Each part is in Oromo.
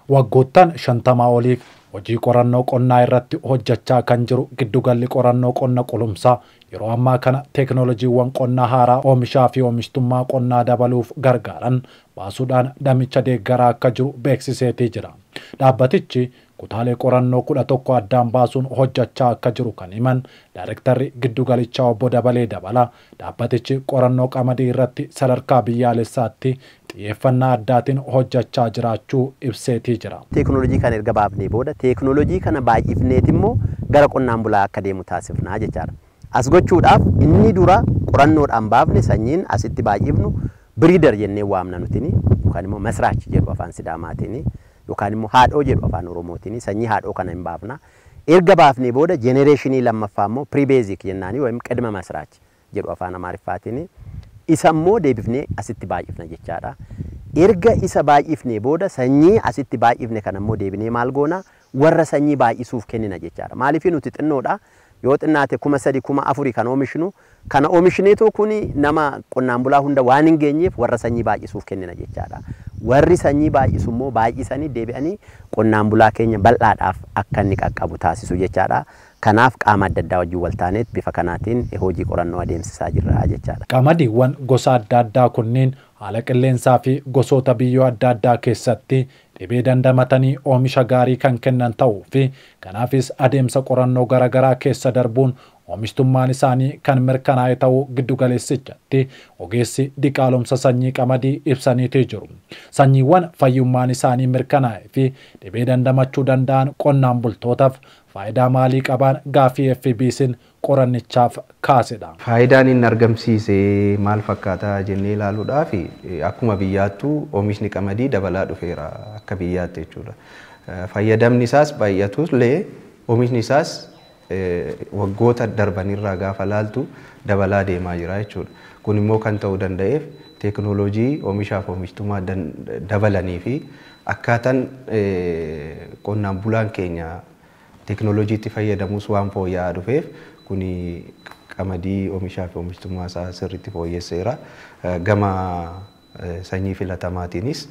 Waggoottan 50 olii hojii qorannoo qonnaa irratti hojjechaa kan jiru giddugalli qorannoo qonna qulumsaa yeroo ammaa kana teeknooloojiiwwan qonnaa haaraa oomishaa fi oomishtummaa qonnaa dabaluuf gargaaran baasuudhaan damicha deeggaraa akka jiru beeksiseetii jira. Dhaabbatichi kutaalee qorannoo 11 addaan baasuun hojjechaa akka jiru kan himan Daayirektarri giddugalichaa obbo Dabalee Dabala dhaabbatichi qorannoo qamadii irratti sadarkaa biyyaalessaatti xiyyeeffannaa addaatiin hojjechaa jiraachuu ibseetii jira. Teeknooloojii kana erga baafnee booda teeknooloojii kana baay'ifneet immoo gara qonnaan bulaa akka deemu taasifnaa jechaadha. As gochuudhaaf inni dura qorannoodhaan baafne sanyiin asitti baay'ifnu biriidar jennee waamna nutini yookaan immoo masraachi jedhu afaan Sidaamaatiin yookaan immoo haadhoo jedhu afaan Oromootiin sanyii haadhoo kana hin baafna. Erga baafnee booda jenereeshinii lammaffaa immoo piribeezik jennaanii wayim qidma masraachi jedhu afaan Amaariffaatiin isa immoo deebifnee asitti baay'ifna jechaadha. Erga isa baay'ifnee booda sanyii asitti baay'ifne kana immoo deebinee maal goona warra sanyii baay'isuuf kennina jechaadha. Maaliif nuti xinnoodha yoo xinnaate 3,000 4,000 kan oomishnu kana oomishneetoo kun nama qonnaan bulaa hunda waan hin geenyeef warra sanyii baay'isuuf kennina jechaadha. Warri sanyii baay'isu immoo baay'isanii deebi'anii qonnaan bulaa keenya bal'aadhaaf akka inni qaqqabu taasisu jechaadha. Kanaaf qaama adda addaa wajjin wal taaneet bifa kanaatiin hojii qorannoo adeemsisaa jirra jechaadha. Qamadiiwwan gosa adda addaa kunniin haala qilleensaa fi gosoota biyyoo adda addaa keessatti dhibee dandamatanii oomisha gaarii kan kennan ta'uu fi kanaafis adeemsa qorannoo garaagaraa keessa darbuun oomishtummaan isaanii kan mirkanaa'e ta'uu giddugaleessichatti ogeessi diqaalomsa sanyii qamadii ibsaniitii jiru. Sanyiiwwan fayyummaan isaanii mirkanaa'e fi dhibee dandamachuu danda'an qonnaan bultootaaf faayidaa maalii qaban gaafii FBC'n qorannichaaf kaasedha. Faayidaan inni argamsiise maal fakkaata jennee ilaaluudhaaf akkuma biyyaattuu oomishni qamadii dabalaa dhufeera akka biyyaatti jechuudha. Fayyadamni isaas baay'atullee oomishni isaas waggoota darbanirraa gaafa laaltu dabalaa deemaa jira jechuudha. Kun immoo kan ta'uu danda'eef teeknooloojii oomishaaf oomishtummaa dabalanii fi akkaataan qonnaan bulaan keenya teeknooloojiitti fayyadamus waan fooyya'aa dhufeef kun qamadii oomishaa fi oomishtummaa isaa sirriitti fooyyesseera. Gama sanyii filatamaatiinis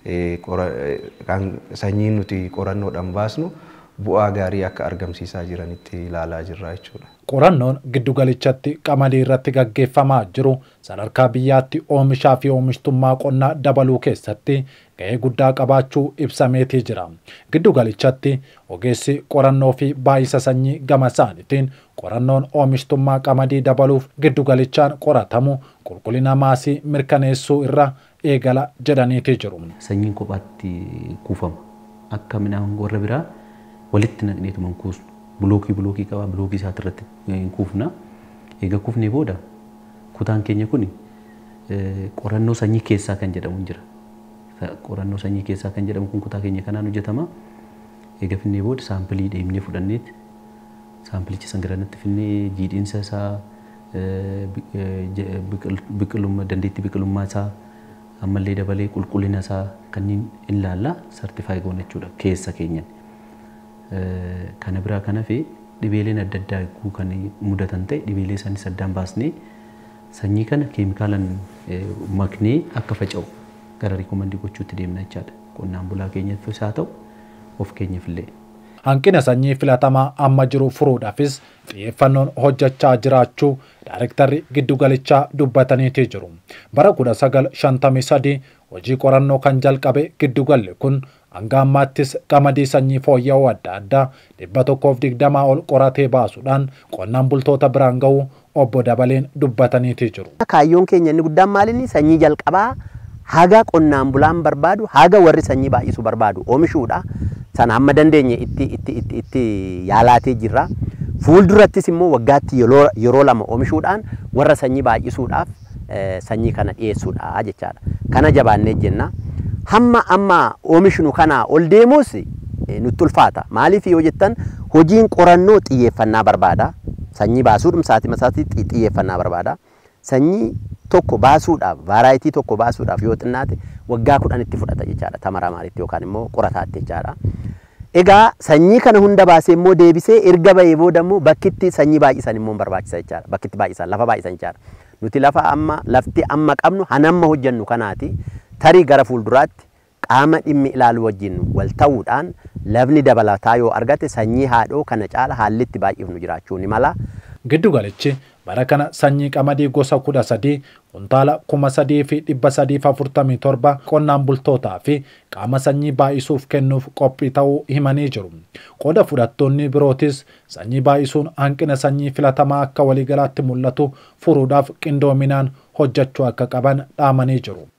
sanyiin nuti qorannoodhaan baasnu bu'aa gaarii akka argamsiisaa jiranitti ilaalaa jirra jechuudha. Qorannoon giddugalichatti qamadii irratti gaggeeffamaa jiru sadarkaa biyyaatti oomishaa fi oomishtummaa qonnaa dabaluu keessatti ga'ee guddaa qabaachuu ibsameetii jira. Giddugalichatti ogeessi qorannoo fi baay'isa sanyii gama isaaniitiin qorannoon oomishtummaa qamadii dabaluuf giddugalichaan qoratamu qulqullina maasii mirkaneessuu irra eegala jedhaniitii jiru. Sanyiin kophaatti kuufama akka midhaan warra biraa walitti naqneetuma kuusnu bulookii qaba bulookii isaati irratti kuufna. Egaa kuufnee booda kutaan keenya kun qorannoo sanyii keessaa kan jedhamu jira. Qorannoo sanyii keessaa kan jedhamu kun kutaa keenya kanaan hojjetama. Egaa finnee booda saampilii deemnee fudhanneeti saampilicha sangaranatti finnee jiidhinsa isaa dandeettii biqilummaa isaa ammallee dabalee qulqullina isaa kanneen ilaalla sartifaayi goona jechuudha keessa keenyan. Kana biraa kana fi dhibeeleen adda addaa kan mudatan ta'e dhibeelee isaanii saddaan baasnee sanyii kana keemikaalaan maknee akka faca'u gara rikoomandii gochuutti deemna jechaadha. Qonnaan bulaa keenyattis haa ta'u of keenyafillee. Hanqina sanyii filatamaa amma jiru furuudhaafis xiyyeeffannoon hojjechaa jiraachuu Daayirektarri giddugalichaa dubbataniitii jiru. Bara 1953 hojii qorannoo kan jalqabe giddugalli kun hanga ammaattis qamadii sanyii fooyya'uu adda addaa 120 ol qoratee baasuudhaan qonnaan bultoota biraan ga'uu obbo Dabaleen dubbataniitii jiru. Kaayyoon keenya inni guddaan maalinni sanyii jalqabaa haga qonnaan bulaan barbaadu haga warri sanyii baay'isu barbaadu oomishuudha. Sana hamma dandeenye itti yaalaatee jirra. Fuuldurattis immoo waggaatti yeroo lama oomishuudhaan warra sanyii baay'isuudhaaf sanyii kana dhiyeessuudha jechaadha. Kana jabaannee jenna. Hamma amma oomishnu kana ol deemus nutti ulfaata. Maaliif yoo jettan hojiin qorannoo xiyyeeffannaa barbaada. Sanyii baasuudhum saati xiyyeeffannaa barbaada. Sanyii tokko baasuudhaaf vaaraayitii tokko baasuudhaaf yoo xinnaate waggaa 10 itti fudhata jechaadha. Tamaramaaritti yookaan immoo qorataatti jechaadha. Egaa sanyii kana hunda baasee immoo deebisee erga bahee booda immoo bakkitti sanyii baay'isan immoo barbaachisa jechaadha. Bakkitti baay'isan lafa baay'isan jechaadha. Nuti lafti amma qabnu hanamma hojjennu kanaati. Tarii gara fuulduraatti qaama dhimmi ilaalu wajjin wal ta'uudhaan lafni dabalataa yoo argate sanyii haadhoo kana caala haalli itti baay'ifnu jiraachuu ni mala. Giddu galichi bara kana sanyii qamadii gosa 13 kuntaala 3,347 qonnaan bultootaa fi qaama sanyii baay'isuuf kennuuf qophii ta'uu himanii jiru. Qooda fudhattoonni birootis sanyii baay'isuun hanqina sanyii filatamaa akka waliigalaatti mul'atu furuudhaaf qindoominaan hojjechuu akka qaban dhaamanii jiru.